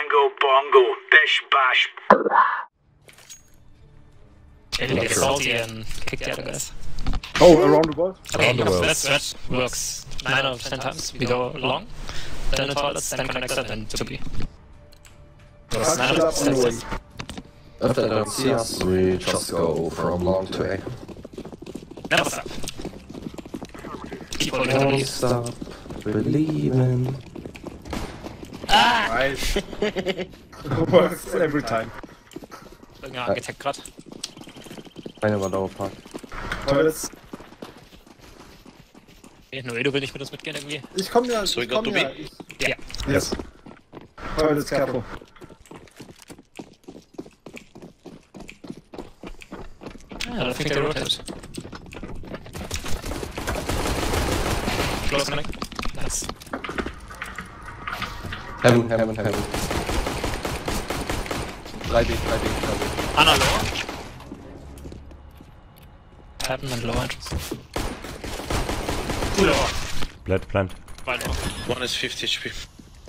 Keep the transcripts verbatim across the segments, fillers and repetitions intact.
Bingo, bongo, bish, bash. Okay, like salty and kick the other guys. Oh, around the world? Okay, Around the world. that stretch works nine out of ten times. We go long, then the toilets, then connector, then to B. Works nine out of ten times. If they don't see us, we just go from long to A. Never stop. Keep holding Don't enemies. stop believing. Nice. Works every time. Irgendein Architekt grad. Eine war Dauerpark. Toilets. Okay, Noedo will nicht mit uns mitgehen irgendwie. Ich komm ja, So we ich go komm to ja. B? Ich, Ja. yes. Toilets, careful. Ja, da fängt der rotate. Close connect. Nice. Heaven, Heaven, Heaven. drei B, drei B, drei B. Anna lower. Happen and lower entrance. Two lower. Plant, plant. Zwei lower. One is fifty H P.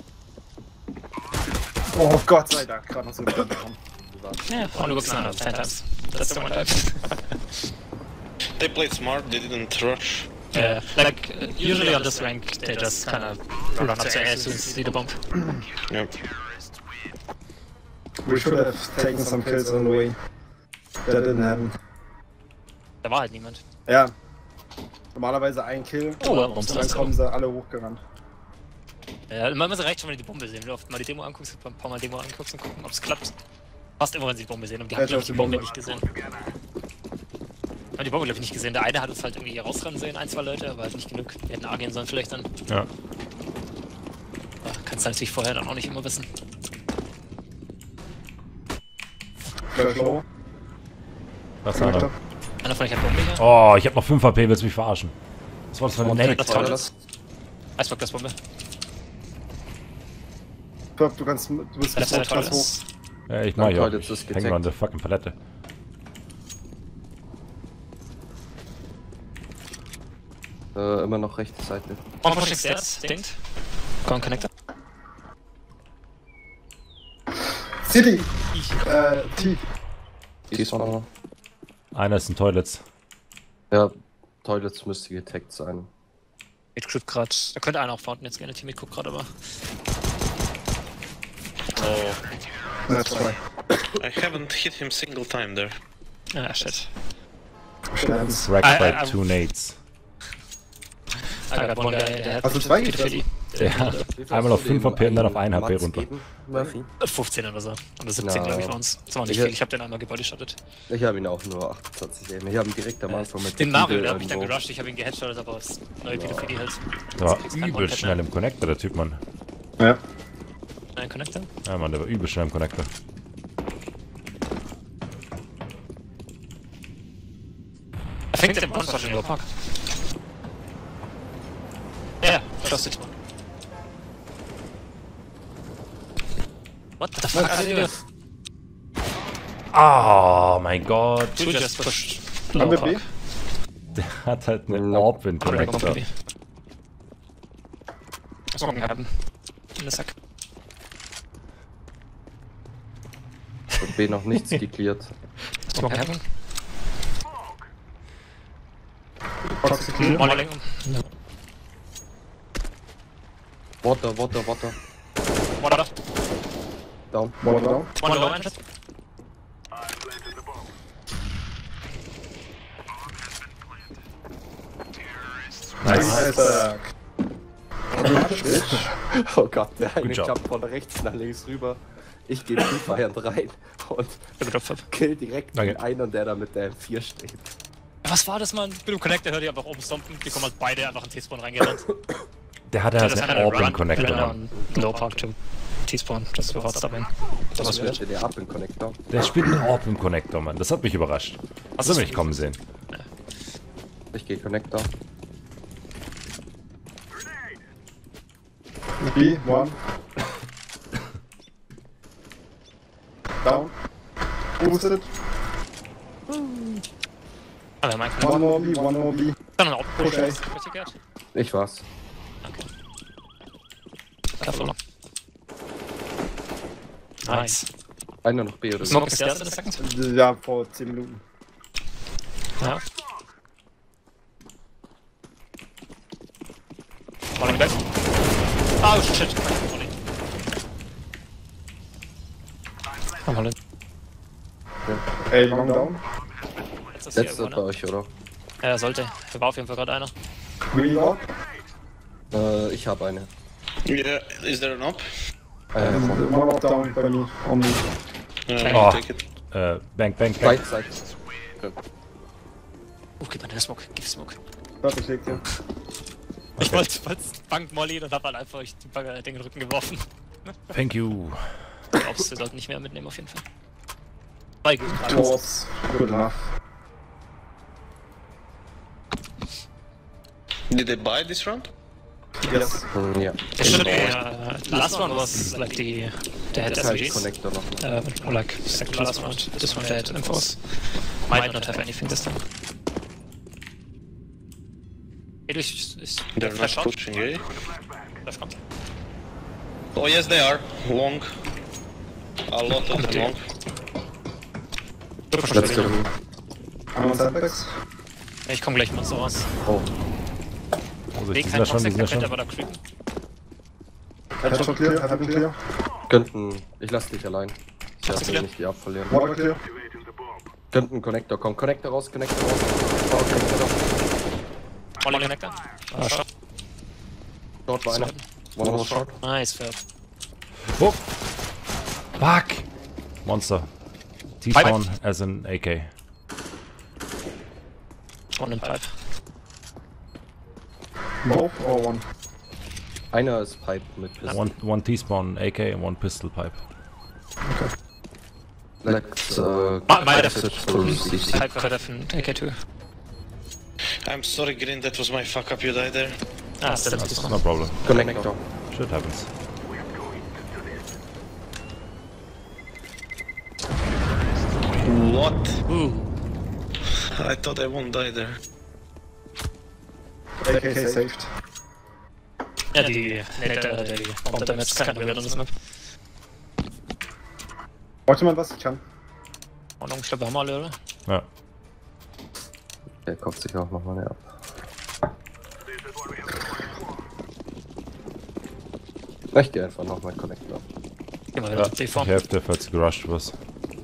Oh Gott sei Dank, gerade noch so dran bekommen. Yeah, only works nine out of ten times. That's the one type. They played smart, they didn't rush. Yeah, like, uh, usually on this rank, they just kinda run up to A as soon as they see the bomb. Yep. We should have taken some kills on the way. That didn't happen. Da war halt niemand. Ja. Normalerweise ein Kill. Oh, warum und ist dann das kommen sie alle hochgerannt. Ja, man reicht schon, wenn du die Bombe sehen. Wenn du oft mal die Demo anguckst, ein paar Mal Demo anguckst und gucken, ob es klappt. Fast immer, wenn sie die Bombe sehen. Und die haben, glaube ich, die Bombe nicht gesehen. Haben die Bombe, glaube ich, nicht gesehen. Der eine hat uns halt irgendwie hier rausrennen sehen, ein, zwei Leute, aber halt nicht genug. Wir hätten A gehen sollen vielleicht dann. Ja. Ja, kannst du natürlich vorher dann auch nicht immer wissen. Flash low. Was ist einer? Einer von euch hat Bombe hier. Oh, ich hab noch fünf H P, willst du mich verarschen? Was war das für ein Nate? Das war das. Eisberg, das Bombe. Purp, du kannst, du bist Das bis ist hoch, halt ganz hoch. alles. Ja, ich mach ja. Toilets ist Ich häng an getaggt. der fucking Palette. Äh, immer noch rechte Seite. One pushing stairs, denkt. Go on connector. City! Äh, T. Die ist auch noch. Einer ist in Toilets. Ja, Toilets müsste getaggt sein. Ich guck grad. Da könnte einer auch Fountain jetzt gerne Team, ich guck grad aber. Oh, That's right. I haven't hit him single time there. Ah, shit. Sterben's. Wrecked I- by I- I- two Nades. I got one guy, der hat Hast du zwei Fitty Fitty. Ja, einmal auf fünf H P und dann auf ein H P runter. Murphy? fünfzehn oder so. Oder siebzehn, Na. glaube ich, bei uns. Das war nicht Ich- viel, ich hab den einmal gebodyshotet. Ich habe ihn auch nur achtundzwanzig Aim. Ich habe ihn direkt am Anfang mit Den der Mario, Kugel der hab ich dann irgendwo- gerusht, ich hab ihn geheadshottet, aber das neue Pedophilie halt. Der war Das ist kein übel One-Tap schnell mehr. im Connector, der Typ, Mann. Ja. Ein Connector? Ja, Mann, der war übel schnell im Connector. Er fängt den Bonus schon in Park. Ja, ja, das ist What the fuck are you doing? Oh mein Gott. You just pushed. Haben wir B? Der hat halt einen No. Orb in Connector. Was morgen haben? In der Sack. Und B noch nichts geklärt. Was morgen haben? Toxic Clear. Morning. Water, Water, Water. Water. Down. Water down. One low entrance. Nice. Nice. Oh Gott, der eine Good job. jumpt von rechts nach links rüber. Ich gehe Pre-Fired rein und kill direkt Danke. den einen, der da mit der M vier steht. Was war das, Mann? Mit dem Connector hört ihr einfach oben stompen. Die kommen halt beide einfach in T-Spawn reingerannt. Der hatte halt einen Orb im Connector, Mann. Low Park to T-Spawn. Das war da rein. Das Was war möchte der ab im Connector? Der spielt einen Orb im Connector, Mann. Das hat mich überrascht. Hast du mich kommen sehen? Ich gehe Connector. B, one. Down. Boosted. Ah, wir haben einen One more B, one more B. Dann ein Outpush. Okay. Richtig gehört? Ich war's. Okay. Careful. Nice. Einer noch B oder Smoke ist der erste Second? Ja, vor zehn Minuten. Ja. Falling back. Oh shit. Komm mal hin. Ey, long down. Letztes hier Letzter bei irgendwo, ne? euch, oder? Ja, er sollte. Da war auf jeden Fall gerade einer. Reload. Äh, ich habe eine. Yeah, is there an op? Äh, von One up down bei mir. On me. Uh, Oh. Take it. Äh, Bank, Bank, Bank. Right side. Okay. Oh, gib mir den Smoke. Gib Smoke. Warte, ich leg dir. Ich wollte Bank Molly und hab halt einfach euch die Bagger in den Rücken geworfen. Thank you. Ich glaube, wir sollten nicht mehr mitnehmen auf jeden Fall. Zwei gut gerade. Was? Good enough. Did they buy this round? Yes. Hm, ja. Der stimmt, der last one was like the, der had Das heißt S M Gs. Connector noch. Uh, or like second last round. This one they had infos. Might not have anything this time. Hey, ich, ich, They're not Flash out. pushing, eh? Flash kommt. Oh yes, they are. Long. A lot of them long. Let's go. Einmal Sandbags. Ja, ich komm gleich mal so raus. Oh, Also, Nee, die sind kein da schon, die Toxic, sind da der könnte schon. aber da creepen. Headshot clear, Headshot clear. könnten. Ich lass dich allein. Ich Hast du will clear? nicht die abverlieren. Water clear. Könnten Connector kommen. Connector raus, Connector raus. Oh, Connector raus. Molly Connector. Ah, shot. Short war einer. One more short. Nice, fair. Oh! Fuck! Monster. T-Spawn as an A K. One in Pipe. Both or one? Einer ist Pipe mit Pistol. One, one T-Spawn A K and one pistol pipe. Let's, uh, Ah, beide. message to C C. Pipe could have an A K two. I'm sorry, Green, that was my fuck up, you died there. Ah, still That's this no one. problem. Connector. Shit happens. What? Ooh. I thought I won't die there. A K saved. Ja, die, nee, der, der, die Bomb Damage ist keine Weird Map. Braucht jemand was? Ich kann. Ordnung, ich glaube, wir haben alle, oder? Ja. Der kauft sich auch nochmal eine ab. Ich geh einfach nochmal Connector. Gehen wir Ja, wieder C die vor. Hälfte, falls gerusht was.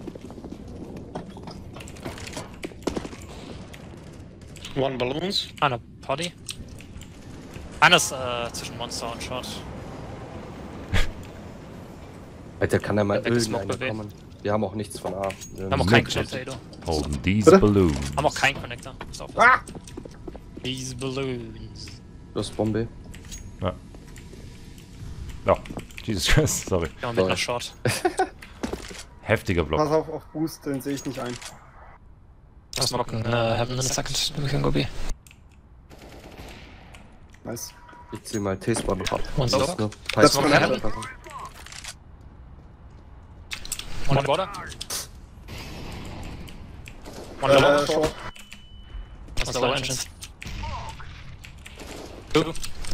One balloons. Einer Poddy. Einer ist äh, zwischen Monster und Short. Alter, kann da mal Ja, weg ist irgendeiner Smoke bewegen. kommen? Wir haben auch nichts von A. Wir Haben auch müssen- keinen Connector, Edo. Holding these Bitte? balloons. Haben auch keinen Connector. Pass auf. Ah! These balloons. Du hast Bombe. Ja. Oh, Jesus Christ, sorry. Ja, mit Sorry. einer Short. Heftiger Pass Block. auf, auf Boost, den sehe ich nicht ein. Lass mal gucken. Uh, have in a second. We can go B. Nice. Ich zieh mal T-Spawn noch ab. One Das ist smoke. nur Das Pipe. von Heaven. One water. One Äh, lower. short. What's the lower entrance? Two.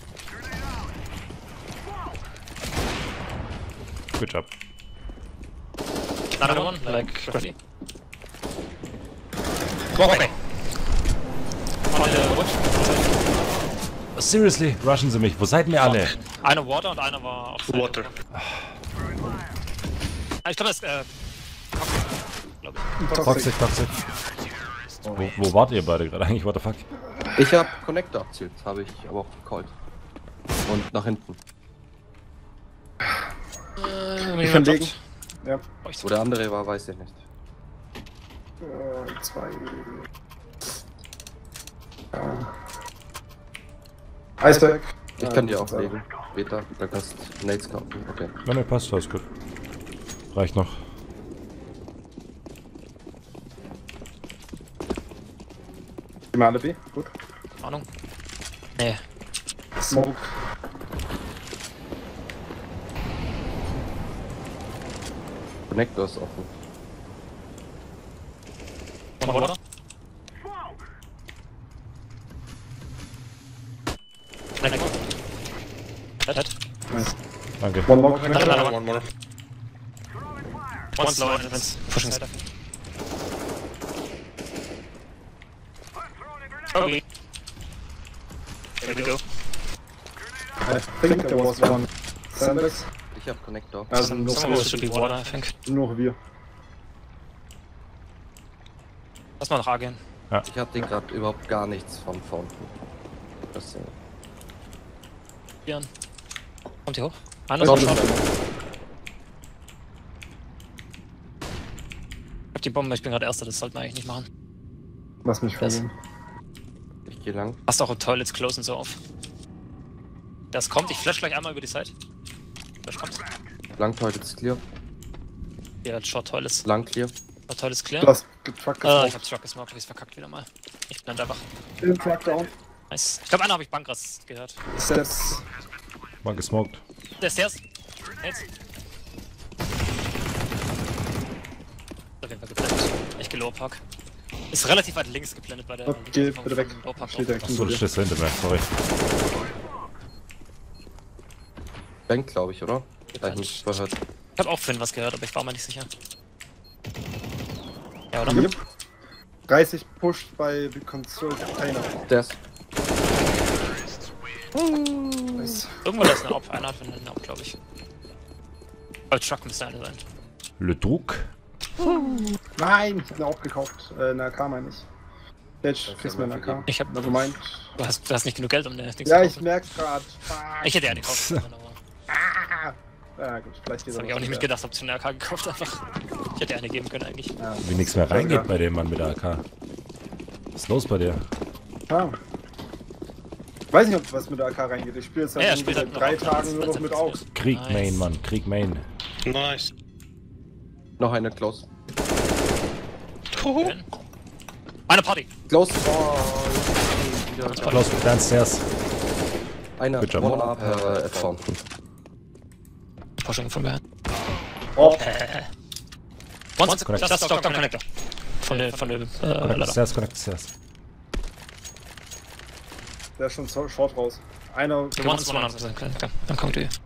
Good job. Another one, like ready. Go away. On the wood. Seriously, rushen Sie mich. Wo seid ihr alle? Einer Water und einer war auf Water. Ich glaube, das ist, äh, glaube ich. Toxic, toxic. Wo, wo wart ihr beide gerade eigentlich? What the fuck? Ich hab Connector abzielt, habe ich aber auch gecallt. Und nach hinten. Äh, Ich kann legen. Ja. Wo der andere war, weiß ich nicht. Äh, zwei. Ja. Eisberg. Ich kann dir auch legen. Beta, da kannst du Nades kaufen. Okay. Nein, ne, passt, alles gut. Reicht noch. Gehen wir alle B. Gut. Ahnung. Nee. Smoke. Connector ist offen. One Water. Connector. Dead. Nice. Danke. One more Another connector. one. One more. One's low entrance. Pushing side. Okay. There we go. I think there was one. Sandbox. Ich hab Connector. Also Some, nur, some of us should be water, I think. nur wir. Lass mal noch A gehen. Ich hab den gerade überhaupt gar nichts von Fountain. Das, äh, Björn. Kommt hier hoch? Einer Short, ist short. short. Ich hab die Bombe, ich bin gerade Erster, das sollten wir eigentlich nicht machen. Lass mich Das- verlieren. ich geh lang. Passt auch im Toilets close und so auf. Das kommt, ich flash gleich einmal über die Side. Flash kommt. Lang Toilets clear. Ja, Short Toilets. Lang clear. Short Toilets clear. Du hast Truck Ah, ich gesmoked. hab Truck gesmoked, hab ich's verkackt wieder mal. Ich blend einfach. Den Truck down. Nice. Ich glaube, einer habe ich Bankras gehört. Steps. Mal gesmoked. Der ist erst. Jetzt. Auf jeden Fall geblendet. Ich gehe Lower Park. Ist relativ weit links geblendet bei der. Okay, vom- bitte weg. vom Lower Park Steht direkt Achso, hinter das dir. steht hinter mir, sorry. Bank, glaube ich, oder? Da hab ich nicht gehört. Ich hab auch vorhin was gehört, aber ich war mir nicht sicher. Ja, oder? Yep. dreißig pushed bei Control Container. Der ist. Nice. Irgendwo da ist eine Op. Einer hat eine Op, glaube ich. Aber Truck müsste eine sein. Le Druck. Nein, ich hab eine aufgekauft. Äh, eine A K meine ich. Jetzt kriegst du mir eine A K. Ich hab. Also meint. Du hast, du hast nicht genug Geld, um eine Dings Ja, zu ich kaufen. merk's grad. Fuck. Ich hätte ja eine gekauft. aber Ja gut, vielleicht Das hab ich auch nicht mitgedacht, hab zu einer A K gekauft einfach. Ich hätte eine geben können eigentlich. Ja. Wie nichts mehr reingeht bei dem Mann mit der A K. Was ist los bei dir? Ah. Ich weiß nicht, ob was mit der A K reingeht. Ich spiele jetzt Ja, er seit spielt halt noch drei auf, Tagen das- nur das- noch mit das- auf. Krieg Nice. Main, Mann. Krieg Main. Nice. Noch eine close. Schön. Eine Party! Close. Oh, wieder. Close downstairs. Einer. Good job. One up äh, at Fountain. Pushing von behind. Oh, Once, Connect. das ist Down Connector. Von der, von der, äh, Connect Ladder. stairs, connect stairs. der ist schon so short raus. Einer. Du machst one hundred percent Connector. Dann kommt ihr.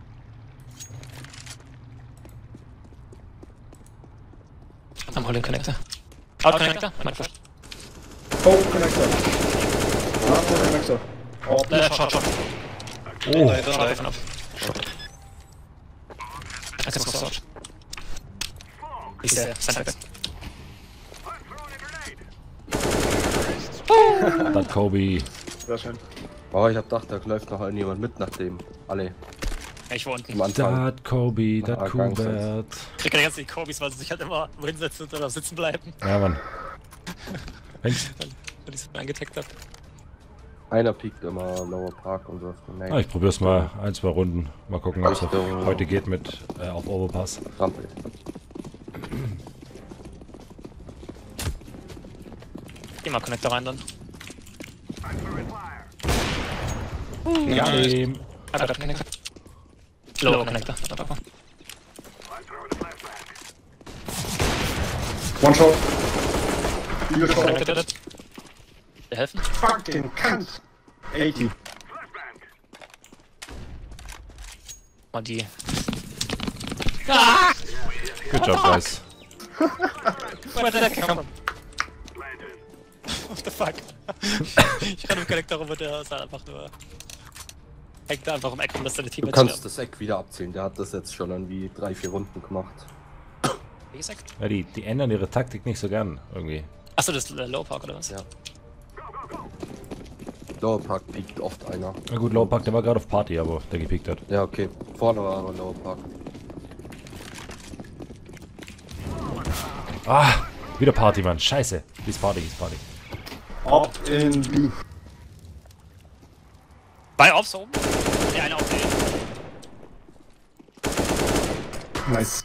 Am Holding Connector. Out Connector? Mein Push. Oh, Connector. Ah, Connector. Oh, Äh, short, short. Oh, Don't die, Short don't davon ab. Eins ist noch short. Ist der Sandbag. that Kobe. sehr schön. Oh, ich hab gedacht, da läuft noch jemand mit, nachdem alle Ja, ich war unten. am Anfang. Dat Kobe, dat Ah, Gang Kubert. Krieg ja ganz die Kobis, weil sie sich halt immer wo hinsetzen und dann sitzen bleiben, Ja, Mann. Mensch. weil ich es angetaggt hab. Einer piekt immer Lower Park und wirft einen Ah, Nate. ich probier's mal ein, zwei Runden. Mal gucken, ob es Richtung- heute geht mit äh, auf Overpass. Rampe. Geh mal Connector rein dann. Game. Einfach Connector. Lower Connector. One shot. Viele shot. Connector dead. Wir helfen? Fucking Kant. achtzig. Mal die. Good job, guys. Where did that come from? What the fuck? Ich renn im Connector rum und der ist halt einfach nur. Hängt da einfach im Eck rum, dass deine Du Teammates kannst sterben. das Eck wieder abzählen. Der hat das jetzt schon irgendwie drei, vier Runden gemacht. Wie gesagt? Ja, die, die ändern ihre Taktik nicht so gern, irgendwie. Achso, das ist äh, Low Park oder was? Ja. Lower Park piekt oft einer. Na gut, Lowpack, der war gerade auf Party, aber der gepickt hat. Ja, okay. Vorne war aber Lower Park. Ah, wieder Party, Mann. Scheiße. Hieß Party, hieß Party. Up in B. Bei Ops oben? Ja, einer auf B. Nice.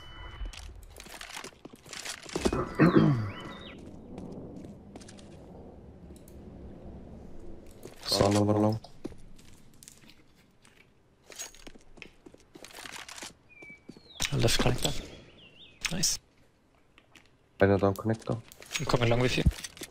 So, no, no, no. Left Connector. Nice. Einer down Connector. Dann kommen wir lang wie viel.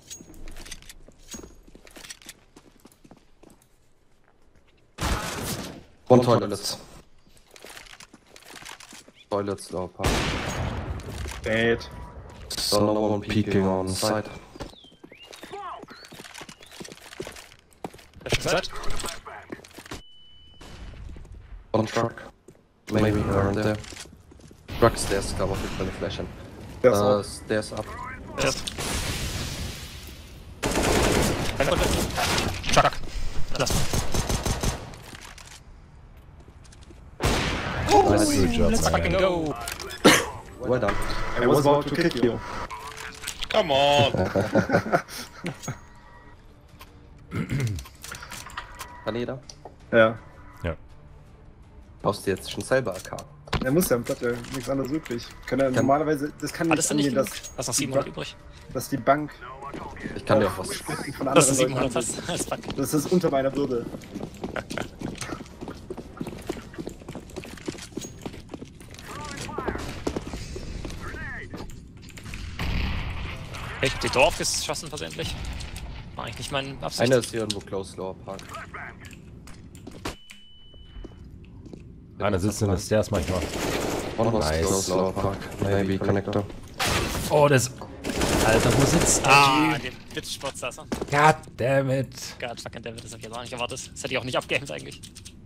One Toilets. Toilets, Lower Park. Spät. So no one peeking on side. Zeit. On truck. Maybe around there. Truck stairs kam auf jeden Fall eine Flash hin. Der ist Uh, auch. stairs up. Erst. Truck. Das. Nice. Good job, Let's man. fucking go. Well done. I was about to kick you. Come on! Kann jeder? Ja. Ja. Brauchst du jetzt schon selber A K? Er muss ja, hat ja nichts anderes übrig. Kann er Kann- normalerweise, das kann Hat nicht es denn nicht angehen, genug? dass, Hast noch siebenhundert übrig? dass die Bank Ich kann dir auch was. Sprechen von Dass du anderen Leuten siebenhundert hast? angeht. Das ist fuck. Das ist unter meiner Würde. Ich hab die Door aufgeschossen versehentlich. War eigentlich nicht mein Absicht. Einer ist hier irgendwo close lower park. Einer sitzt in den Stairs manchmal. One was Nice. close lower park. Maybe connector. Oh, das... Alter, wo sitzt Ah, den Bitch-Spot saß er. God damn it. God fucking David, das hab ich jetzt auch nicht erwartet. Das hätte ich auch nicht abgeaimt eigentlich.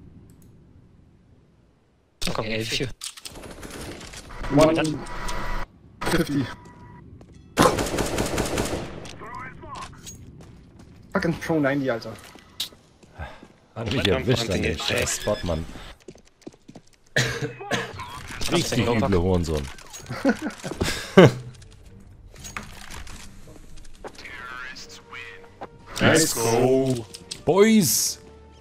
Komm, ey, viel. One fifty. Fucking Pro neunzig, Alter. Hat mich erwischt an den scheiß Spot, Mann. Richtig üble Hurensohn. Let's go. Boys!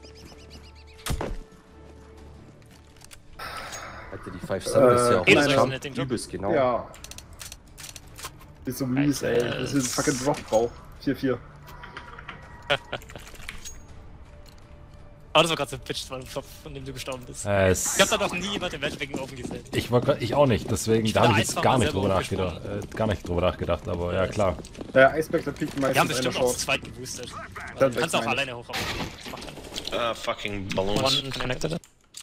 Alter, die fünf Seven ist ja auch Äh, ein nein, Jump. nein, nein. Übelst genau. Ja. Ist so mies, ey. Das ist fucking Drop-Bauch. vier vier. Aber das war gerade so ein Pitch von dem Kopf, von dem du gestorben bist. Äh, es, Ich hab da noch nie jemand im Matchmaking offen gesehen. ich, war, grad- ich auch nicht, deswegen, Ich da bin habe ich jetzt einfach gar mal nicht selber drüber nachgedacht. Äh, gar nicht drüber nachgedacht, aber ja klar. Der Icebreaker piekt Wir haben meistens einer bestimmt auch zu Short. zweit geboostet. Dann Du kannst auch meine ich. alleine hochhauen. Macht dann. Ah, fucking balloons. One connected.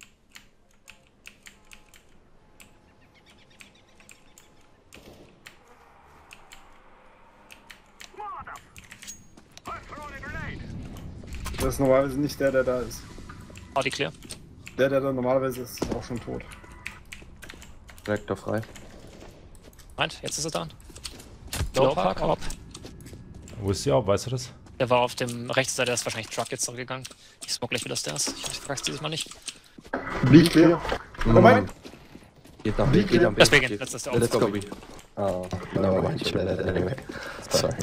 Das ist normalerweise nicht der, der da ist. Party clear. Der, der da normalerweise ist, ist auch schon tot. Connector frei. Meint, jetzt ist er da. Low Park, Hop. Wo ist die auch, weißt du das? Der war auf dem Rechtsseite, der ist wahrscheinlich Truck jetzt zurückgegangen. Ich smoke gleich wieder Stairs. Ich frag's dieses Mal nicht. Wie clear? Oh mein! Geht am Weg, geht am Weg. Deswegen, Geht- letztes der Let's go, Aufzug. B. Oh, no, mind, you did it anyway. Sorry.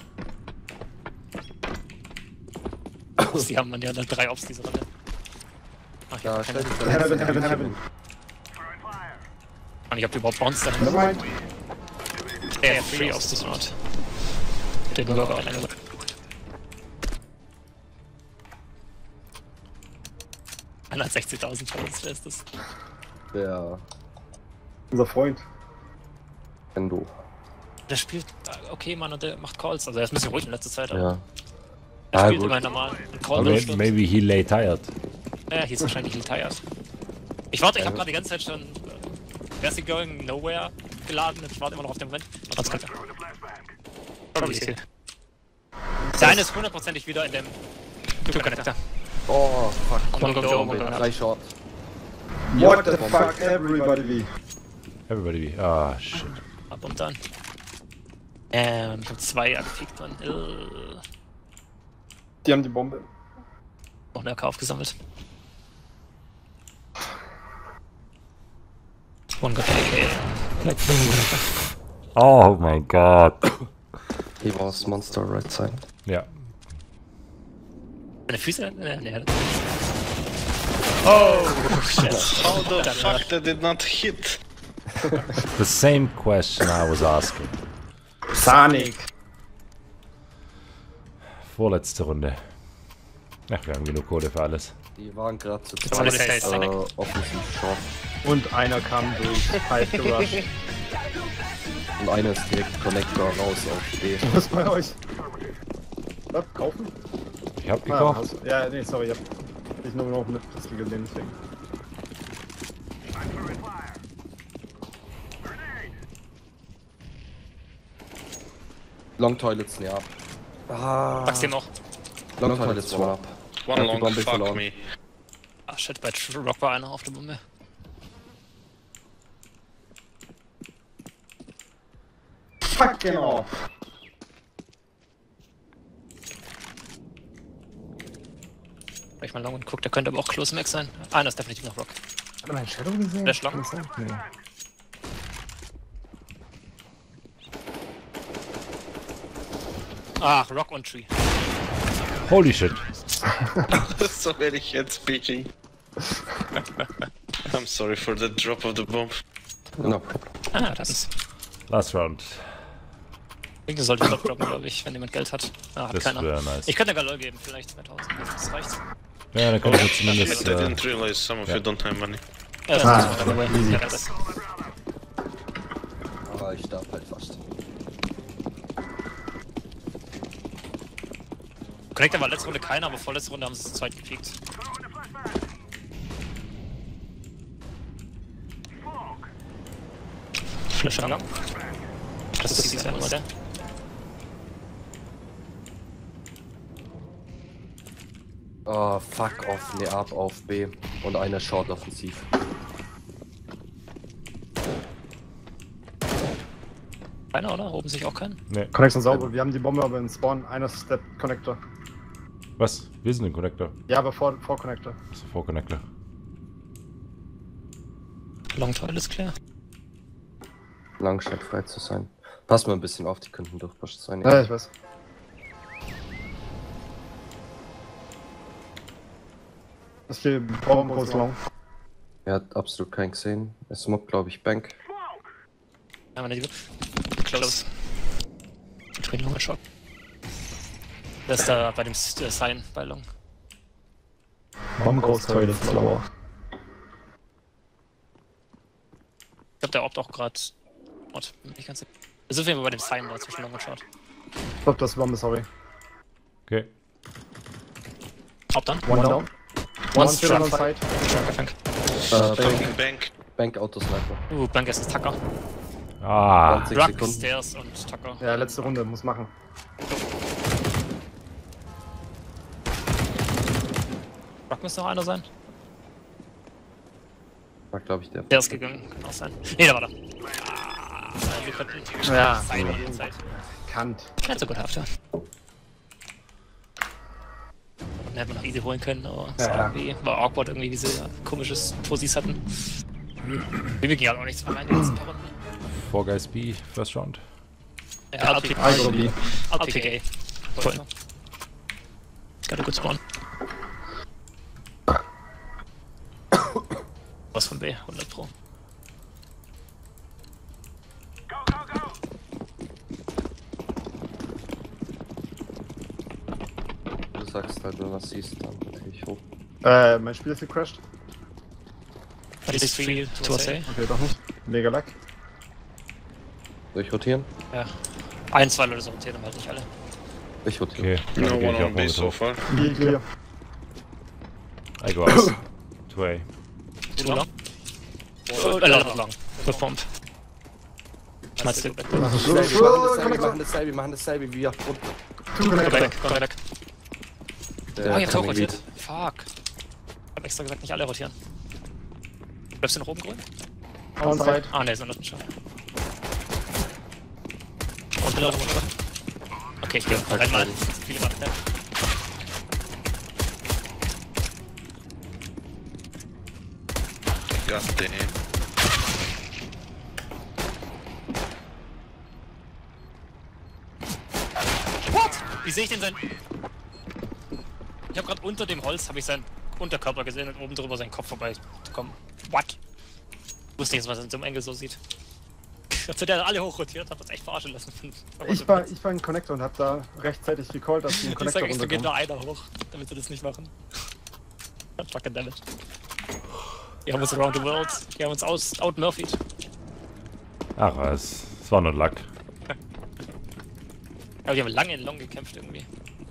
Die haben man ja dann drei Ops diese Runde. Ach, ich Ja, hab stell keine dich da Heaven, hin. Heaven, Heaven. Ahnung, ob die überhaupt Bounce dahin. Never mind. Ja, Free Ops this not. Den Burger alleine. hundertsechzigtausend von uns, wer ist das? Der Unser Freund. Endo. Der spielt äh, okay, Mann, und der macht Calls. Also er ist ein bisschen ruhig in letzter Zeit, aber Ja. er Ah, spielt gut. immer normal. Ein Call Aber durchstimmt. maybe he lay tired. Ja, hier ist wahrscheinlich retired. Ich warte, ich hab gerade die ganze Zeit schon äh, Where's he going nowhere geladen und ich warte immer noch auf den Moment. Und jetzt kommt er. Probably still. Der eine ist hundertprozentig wieder in dem Two-Connector. Oh, fuck. One go to Bombe. Bombe. Drei Short. What the fuck, everybody? Everybody be. Ah, shit. Ab und dann. Ähm, ich hab zwei angepickt und äh, Die haben die Bombe. noch eine A K aufgesammelt. One got A K. Oh mein Gott. He was Monster right side. Ja. Meine Füße? Nee, nee. Oh, how the fuck that did not hit? The same question I was asking. Sonic. Vorletzte Runde. Ach, wir haben genug Kohle für alles. Die waren gerade zu Jetzt haben wir zweit das äh, Sonic. offensiv Short. Und einer kam durch Pipe gerusht. Und einer ist direkt Connector raus auf B. Was bei euch? Was? Kaufen? Ich hab Ah, gekauft. hast, ja, nee, sorry, ich hab dich nur noch mit Pistol gesehen, deswegen. Long Toilets, ja. Ah. Sag's dem auch. Long, Long Toilets, one up. One Hat die long, Bombe fuck verloren. me. Ah shit, bei Rock war einer auf der Bombe. Fucking off. Ich mal lang und guck, der könnte aber auch Close Max sein. Einer ist definitiv noch Rock. Hat er meinen Shadow gesehen? Flash long. Kann das sein? Nee. Ach, Rock und Tree. Holy shit. So very head speaking. I'm sorry for the drop of the bomb. No problem. Ah, das ist. Last round. Ich sollte Top droppen, glaube ich, wenn jemand Geld hat. Ah, hat Das keiner. wäre nice. Ich könnte Galol geben, vielleicht zweitausend. Das reicht. Ja, dann kann ich jetzt I zumindest. Äh, didn't realize some of ja. you don't have money. Ja, das Ah, ist by the way. easy. Ja, das ist. Aber ich darf halt fast. Connector war letzte Runde keiner, aber vorletzte Runde haben sie es zu zweit gepiekt. Flash lang. Das ist die Zeit, oder? Oh, fuck off, ne ab auf B. Und einer Short offensiv. Keiner, oder? Oben sich auch keinen? nee. Connection sauber, wir haben die Bombe aber im Spawn, einer ist der Connector. Was? Wir sind ein Connector. Ja, aber vor, vor Connector. Das ist vor Connector. Long Toilet ist klar. Lang scheint frei zu sein. Pass mal ein bisschen auf, die könnten durchpusht sein. Ja, ich weiß. Das ist die Bombe groß long. Er hat absolut keinen gesehen. Er smoked, glaube ich, Bank. Ja, meine Liebe. Close. Between Long und Short. Das ist da bei dem S- äh, Sign bei Long. Bombe groß Toilet, slower. Ich glaube, der Opt auch gerade. Nicht ganz sicher. Wir sind auf jeden Fall bei dem Sign da zwischen Long und Short. Ich glaube, das ist Bombe, sorry. Okay. Opt dann. One down. One still on side. Bank. Äh, Bank, Bank, bank. Bank Autosniper. Uh, Bank ist Tucker. Ah. zwanzig Ruck, Sekunden. Stairs und Tucker. Ja, letzte Runde, muss machen. Ruck müsste noch einer sein. War, glaube ich, der. Der ist gegangen, kann auch sein. Ne, der war da. Ah, wir könnten. Ja. Sign die Zeit. Kant. Nicht so gut habt, ja. Den hätte man noch easy holen können, aber es Ja. war, irgendwie, war awkward irgendwie, wie sie ja, komisches Posis hatten. Wir gingen halt auch nichts rein, die letzten paar Runden. Four Guys B, First Round. Ja, I'll pick, I go B. I'll pick A. Voll. It's got a good spawn. Was von B, hundert Pro. Du sagst halt, wenn du was siehst, dann krieg ich hoch. Äh, mein Spiel ist gecrashed. That is free to say. Okay, doch nicht. Mega Lack. Durchrotieren? Ja. Ein, zwei Leute sortieren, aber halt nicht alle. Ich rotiere. Okay. No Dann geh one ich auch on mal B mit so hoch. far. B clear. I go out. Two A. Too long? Oh, a lot long. With bomb. Schmeißt du weg. Wir machen dasselbe, wir machen dasselbe wie wir. Two Go Connector. back, go back. Der Oh, ihr habt auch Coming rotiert. Lead. Fuck. Ich hab extra gesagt, nicht alle rotieren. Bleibst du noch oben grün? On side. Ah, ne, sind das schon. Und Leute, runter. Okay, ich geh einmal. Viele warten da. God damn. What? Wie sehe ich denn sein... Ich hab grad unter dem Holz, habe ich seinen Unterkörper gesehen und oben drüber seinen Kopf vorbeikommen. What? Ich wusste nicht, was man in so einem Engel so sieht. Zu der alle hochrotiert, hab das echt verarschen lassen. Ich war, ich war in Connector und hab da rechtzeitig gecallt, dass die in Ich Connector sag extra, geht runterkommen. nur einer hoch, damit sie das nicht machen. Fucking damage. Die haben uns around the world, die haben uns aus, out-murphied. Ach was. Es war nur Luck. Aber die haben lange in Long gekämpft irgendwie.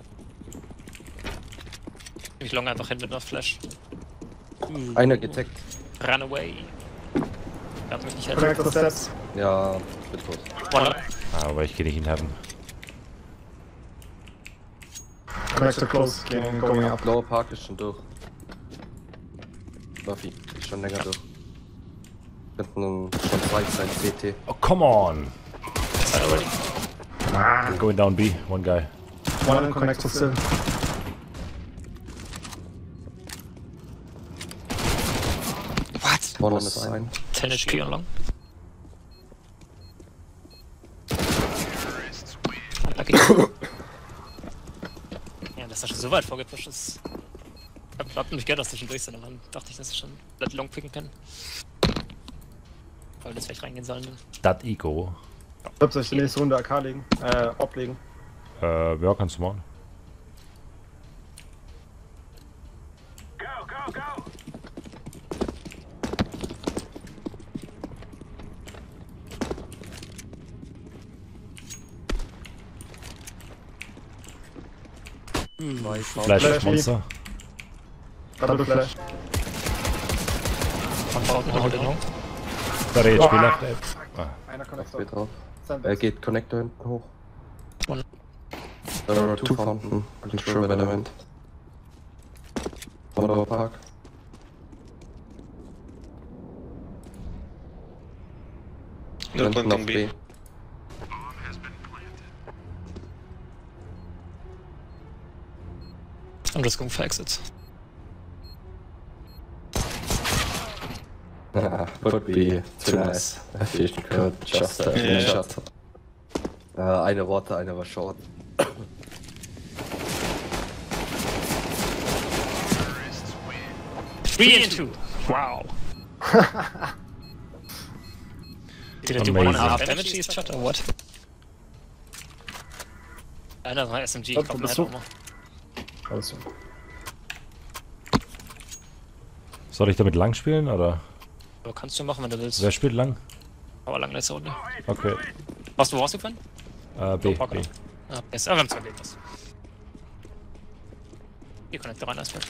Ich Long einfach hin mit einer Flash. Uh, Einer getaggt. Run away. Er hat mich nicht helfen. Connector Steps. Ja, ich bin tot. One. Ah, aber ich geh nicht ihn haben. connector close, going, going up. Lower Park ist schon durch. Murphy ist schon länger durch. Könnten schon zwei sein, C T. Oh, come on! Side already. Ah, Going down B, one guy. one connector still. What? One on the side. ten H P on long. Lucky. Ja, dass er schon so weit vorgepusht ist. Ich hab, hab nämlich gehört, dass die schon durch sind, und dann dachte ich, dass sie schon vielleicht long picken können. Weil das vielleicht reingehen sollen. Dat Ego. Soll ich die nächste Runde A K legen? Äh, ablegen. Äh, ja, kannst du machen. Go, go, go! Flash, Flash Monster. Double Flash. Von Fountain hold it long. Sorry, H P Ah. left. ey. Ah. Einer Auf B Connector. drauf. Er Sandbags. geht Connector hinten hoch. One. Uh, two Fountain. Not sure where they went. One Lower Park. They're Hinten planting auf B. B. I'm just going for exits. Ah, would be too nice. If you could just have Yeah. one shot. Äh, eine Rote, eine war short. Three and two. Wow. Did it do one and a half Amazing. damage each shot or what? Einer war S M G, Was, kommt bist halt du? auch mal. Also. Soll ich damit lang spielen oder? Aber kannst du machen, wenn du willst. Wer spielt lang? Aber lang letzte Runde. Okay. Hast du rausgefahren? Äh, B, Park, B. oder? Ah, yes. Aber wir haben zwei Gegner. Hier connecte rein erstmal.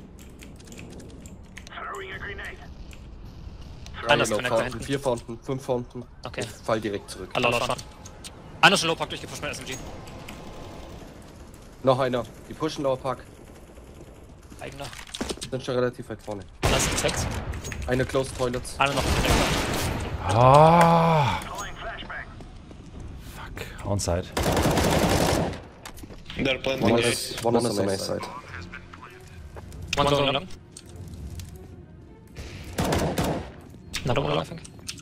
Throwing a grenade. Einer ist Low Connector Fountain, hinten. vier Fountain, fünf Fountain. Okay. Ich fall direkt zurück. Alle laut fahren. Einer ist schon Low Park durchgepusht mit S M G. Noch einer. Die pushen Lower Park. Eigener. Sind schon relativ weit vorne. Einer ist gezeigt. Eine Closed Toilets. Einer noch Connector. Ah! Throwing flashbang. Fuck. Onside. They're planting One A. is, one is on A side. One going long. Another one, I think.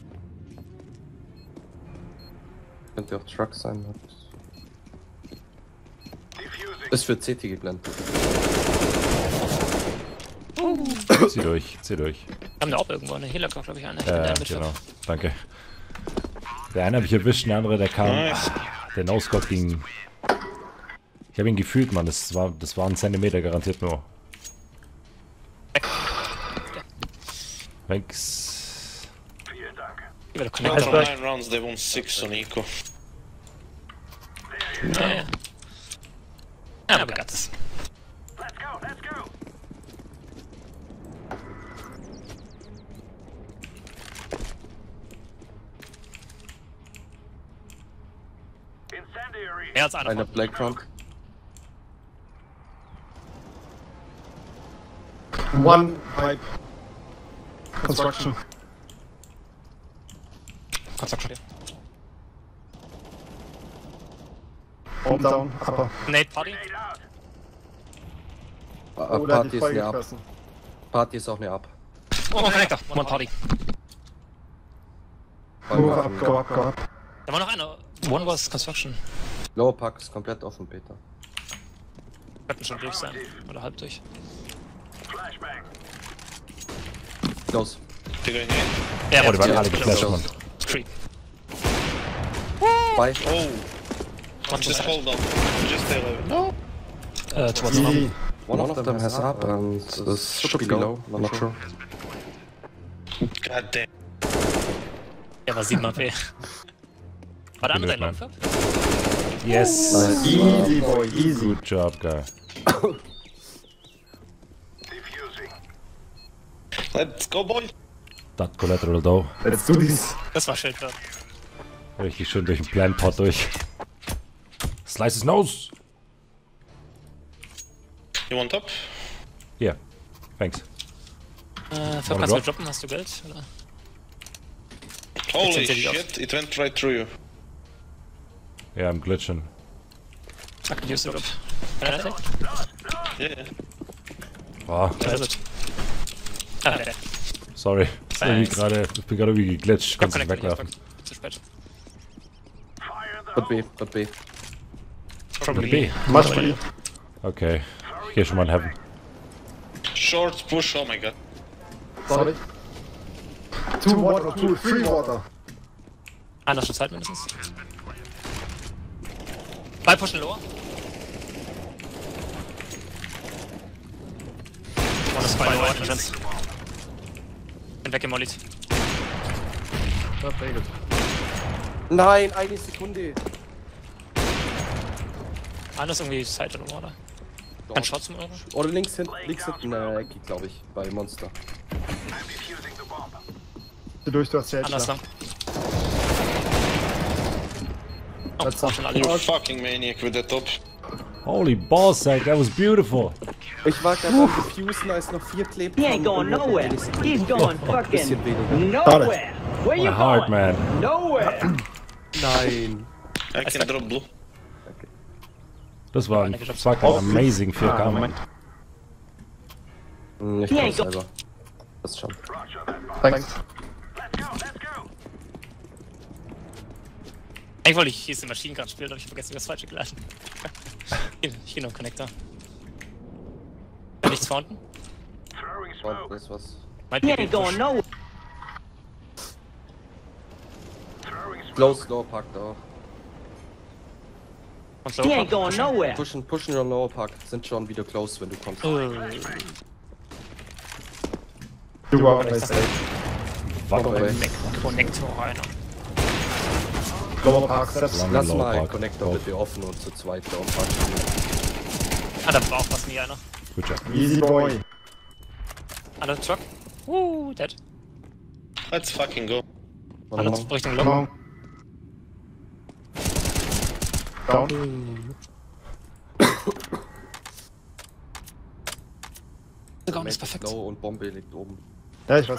Könnte auch Truck sein. Defusing. Ist für C T geblendet. Zieh durch, zieh durch. Wir haben da auch irgendwo eine Healer, glaube ich, eine. Ja, ja, genau. Danke. Der eine habe ich erwischt, der andere, der kam. Nice. Ah, der No-Scout ging. Ich habe ihn gefühlt, Mann. Das war, das war ein Zentimeter garantiert nur. Thanks. Vielen Dank. Über der After Connector. nine rounds, they won six on eco. Ja, ja. Ja, we got this. Let's go, let's go. Incendiary. Mehr als einer. Eine von- Black Trunk. One pipe. Construction. Construction. Home down, upper. Nate Party. Grenade out. Uh, Oder Party die ist Folge eine Up. gefressen. Party ist auch eine Up. Oh, Connector. One Party. Go up, go up, go up. Da war noch einer. One was Construction. Lower Park ist komplett offen, Peter. Könnten schon durch sein. Oder halb durch. Flashbang. Close. The grenade. Ja, Oh, die waren Ja, alle geflasht, ja. Mann. Creep. Zwei. Oh, One to just side. hold on. Just stay low. No. Äh, towards long. Easy. One of them has up and this should be low. Not sure. God damn. Ja, war sieben A P. War der andere Blöd, in Mann. Longfab? Yes! Nice. Easy, boy, easy. Good job, guy. Defusing. Let's go, boy. Dat Collateral Dough. Let's do this. Das war schön, ja. Richtig schön durch den Plan Pot durch. Slice his nose! You want top? Yeah. Thanks. Äh, für kannst du droppen, hast du Geld? Oder? Holy Jetzt sind sie shit, it went right through you. Yeah, I'm glitching. I can use the drop. Can I take? Yeah, yeah. Oh, Where is it? Ah, der. sorry. Ist irgendwie gerade, ich bin gerade irgendwie geglitscht. Ich hab Kannst du connected, wegwerfen. zu spät. Dort B, dort B. Probably B. Mach mal. Okay. Ich geh schon mal in Heaven. Short push, oh my god. Sorry. Two water, two, three water. Einer schon Zeit mindestens. Zwei pushen lower. One ist bei lower, Chance. Bin weggemollied. Nein, eine Sekunde. Einer ist irgendwie Side oder oder? Ein Shot zum Euro? Oder links hinten, links hinten in der Ecke, glaube ich, bei Monster. Du durch, du hast Sage. Anders lang. Oh, That's das schon alle. You fucking maniac with the top. Holy ballsack, that was beautiful. Ich war gerade am Diffusen, als noch vier klebt. He ain't going nowhere. He's going fucking Bisschen weniger. nowhere. Where you My heart, going? man. Nowhere. Nein. I can drop blue. Das war ein, das war kein amazing vier K. Moment. Hm, Ich He kann ain't go. selber. Das schon. Thanks. Eigentlich wollte ich hier den Maschinengun spielen, aber ich hab vergessen, das falsche geladen. Ich geh noch Connector. Nichts vorhanden? Oh, das ist was. Might He be ain't going nowhere. Close Lower Park da. Und He ain't going nowhere. Pushen, pushen your Lower Park. Sind schon wieder close, wenn du kommst. Du warst bei Connector. Sage. Warte Okay. mal. Connector einer. Lower Park, Steps. Lange Lass Lower mal einen Park. Connector Oh, bitte offen und zu zweit Lower Park spielen. Ah, da war auch fast nie einer. Good job. Easy boy. Einer Truck. Uh, dead. Let's fucking go. Einer Warte mal. Richtung Come Long. on. Down. Sogar ist perfekt. Low und Bombe liegt oben. Ja, ich weiß.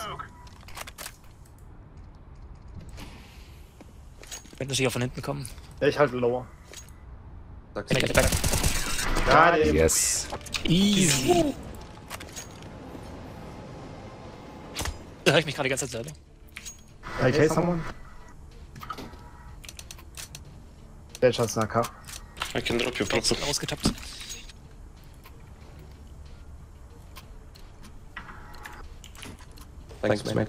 Wenn sie hier von hinten kommen. Ja, ich halte Lower. Sag's Back, nicht. back. Ja, den. Yes. Easy. Da höre ich mich gerade die ganze Zeit selber. Okay, someone. Sage hat's eine A K. I can drop you proper. Ausgetappt. Thanks, mate.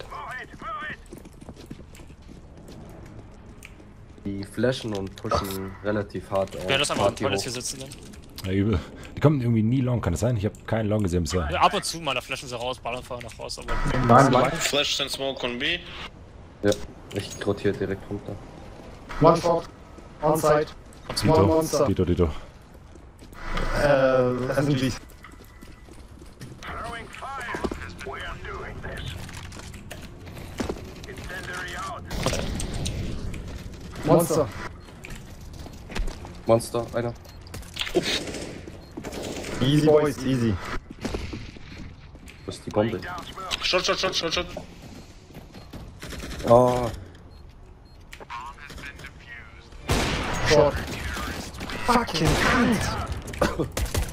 Die flashen und pushen relativ hart auf. Ja, das ist einfach ein Party tolles hoch. hier sitzen dann. Ja, übel. Die kommen irgendwie nie long, kann das sein? Ich habe keinen long gesehen bisher. Ja, ab und zu mal, da flashen sie raus, ballern vorher noch raus, aber. Nein, nein. Flash and smoke on B. Ja, ich rotiere direkt runter. One shot. Onside. Small Dito, monster. Dito, Dito. Äh, S M Gs. Throwing fire. We are doing this. Incendiary out. Monster. Monster, einer. Easy boys, easy. Wo ist die Bombe? Down smoke. Short, short, short, short, short. Oh, Short. Fucking cunt.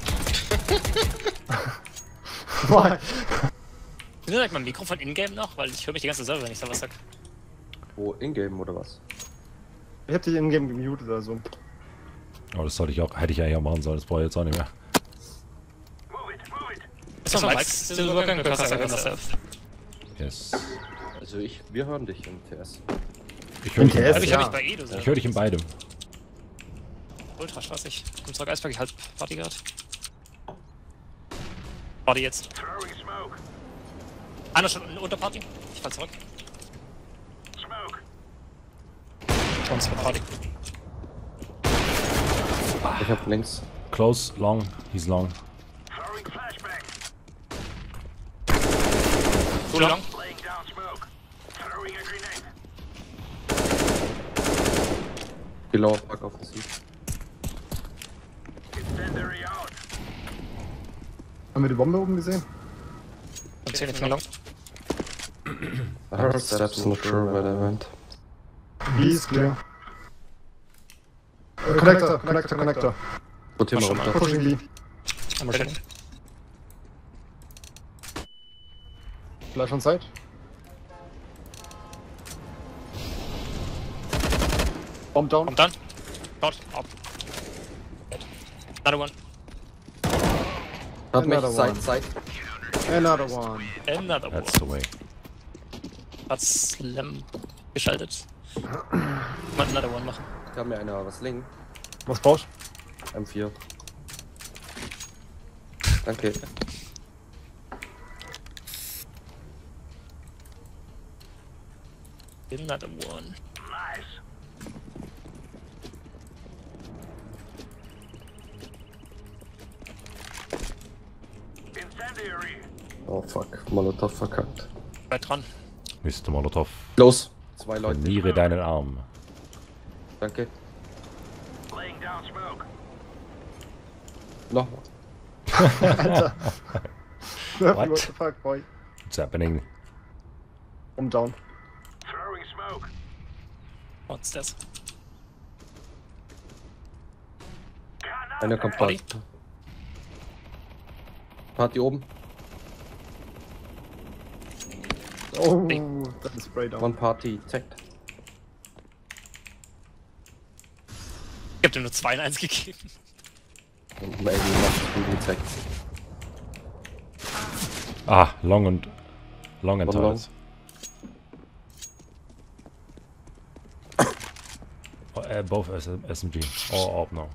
Why? Ist das mein Mikrofon in-game noch? Weil ich höre mich die ganze Zeit selber, wenn ich da was sag. wo Ingame oder was? Ich hab dich in-game gemutet oder so. Oh, das sollte ich auch, hätte ich eigentlich auch machen sollen, das brauche ich jetzt auch nicht mehr. Move it, move it. So, Mike's still working, because I got myself. Yes. Also ich, wir hören dich im T S. Ich höre dich, in T S? Also ich beidem. höre mich bei Edo selber. Ich höre dich in beidem. Ultra spaßig. Komm zurück, Eisberg, ich halt Party gerade. Party jetzt. Throwing smoke. Einer schon unter Party. Ich fall zurück. Smoke. Und zwar Party. Ich hab links. Close, long, he's long. Throwing flashbang. Too long. Laying down smoke. Throwing a grenade. Die Lower Park offensiv. Incendiary out. Haben wir die Bombe oben gesehen? Ich sehe nichts mehr lang. I heard steps, not sure where they went. B ist clear. Äh, Connector, Connector, Connector. Rotier mal runter. Pushing B. I'm ready. Flash on site. Bomb down. I'm done. Got up. Another one. Hat mich, Another Side, one. Side. Another one. Another one. That's the way. Hat Slam geschaltet. Mal another one machen. Kann mir einer was legen? Was brauchst M vier. Danke. Another one. Nice. Incendiary. Oh fuck, Molotov verkackt. Weit dran. Mister Molotov. Los! Zwei Leute. Verliere deinen Arm. Danke. Laying down smoke. Nochmal. Alter. What? What the fuck, boy? What's happening? Bomb down. Throwing smoke. What's das? Einer kommt Party. Party. Party oben. Oh, das ist Spray down. One Party tagged. Ich hab dir nur zwei in eins gegeben. Und maybe not really tagged. Ah, long und long and One long. tall. Oh, uh, both S SMG. Or orb now.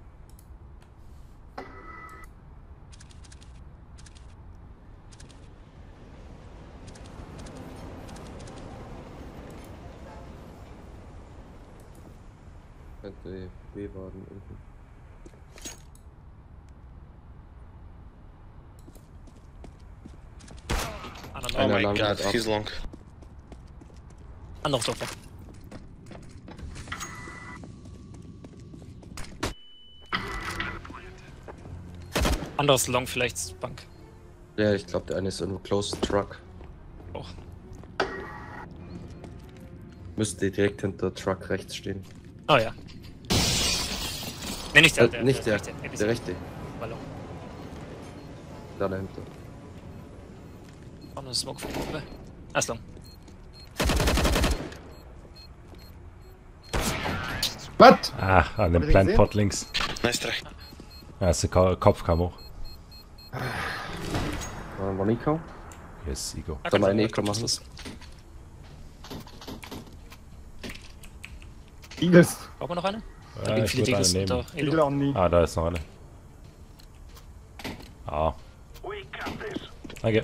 Könnte B-Wagen unten. Andere Oh Einer my lang god, geht ab. he's long. Anderes Sofa. Anderes Long vielleicht Bank. Ja, ich glaube, der eine ist irgendwo close Truck. Oh. Müsste direkt hinter Truck rechts stehen. Oh ja. Ne, nicht der, Äh, der, nicht der, rechte, A B C. der rechte. Ballon. Da dahinter. Auch eine Smoke von oben. Erst Long. What? Ah, an dem Hab ich Plant gesehen? Pot links. Nice try. Ah, ist der Ko Kopf kam hoch. War war Nico? Yes, Ego. Da Soll man eine ich Eco glaub, machen? das ist- Eagles. Brauchen wir noch eine? Da Ah, liegen ich viele würde eine Diggles nehmen. unter Eagle Elo. on me. Ah, da ist noch eine. Ah, We got this. danke.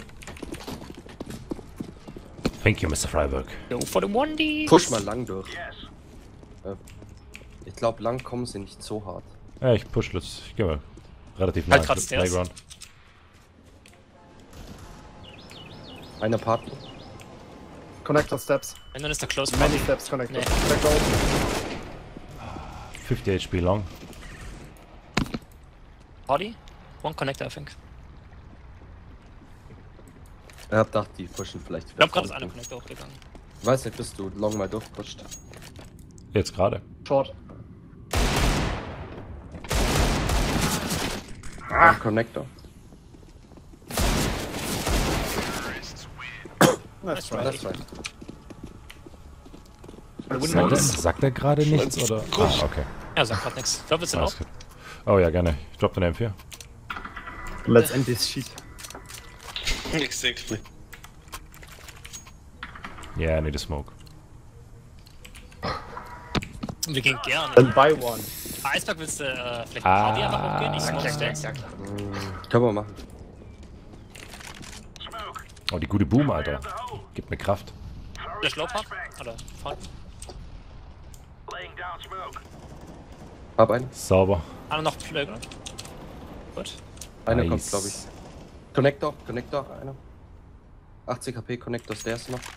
Thank you, Mister Freiberg. Go for the one D. Push mal lang durch. Yes. Ich glaube, lang kommen sie nicht so hart. Ja, ich push jetzt. Ich geh mal relativ nah Halt ins grad Stairs. Playground. Einer Party. Connector steps. Wenn dann ist der Close Many Party. steps connector. Nee. Connector open. fifty H P long. Party? One connector, I think. Ich hab gedacht, die pushen vielleicht. Ich glaube gerade ist einer Connector hochgegangen. Weiß nicht, bist du long mal durchpusht. Jetzt gerade. Short. Ah. Connector. Nice try. Das war. Sagt er, sagt er gerade nichts oder? Ah, okay. Ja, sagt grad nix. Ich glaube, wir sind Alles auch. gut. Oh ja, gerne. Ich drop den M vier. Let's end this shit. Exactly. Yeah, I need a smoke. Wir gehen gerne. Then buy one. Eisberg, willst du äh, vielleicht Ah. Party einfach hochgehen? Ich smoke Stacks. Können wir machen. Smoke. Oh, die gute Boom, Alter. The hole. Gibt mir Kraft. Der Schlaupack? Oder Fahren? Laying down smoke. Hab einen. Sauber. Einer noch Playground. Gut. Einer Nice. kommt, glaube ich. Connector, Connector, einer. achtzig H P, Connector Stairs noch.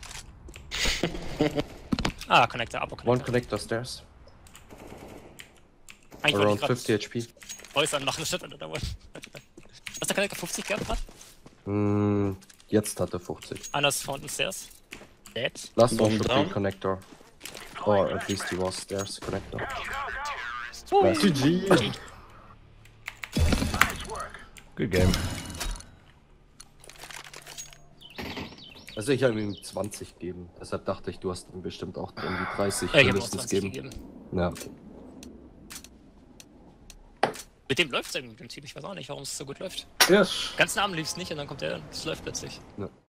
Ah, Connector, Upper One Connector. Connector Stairs. Eigentlich wollte Around ich grad fifty H P. äußern, machen statt an der Dauer. Was der Connector fünfzig gehabt hat? Hm, jetzt hat er fünfzig. Einer ist von unten stairs. Dead. Last one Bomb should down. be connector. Or at least he was stairs connector. G G. Good game. Also ich habe ihm zwanzig gegeben. Deshalb dachte ich, du hast ihm bestimmt auch um die dreißig Ja, ich hab auch mindestens zwanzig geben. gegeben. Ja, okay. Mit dem läuft es irgendwie mit dem Team. Ich weiß auch nicht, warum es so gut läuft. Yes. Ganz nah am liebsten nicht und dann kommt er, es läuft plötzlich. Ja.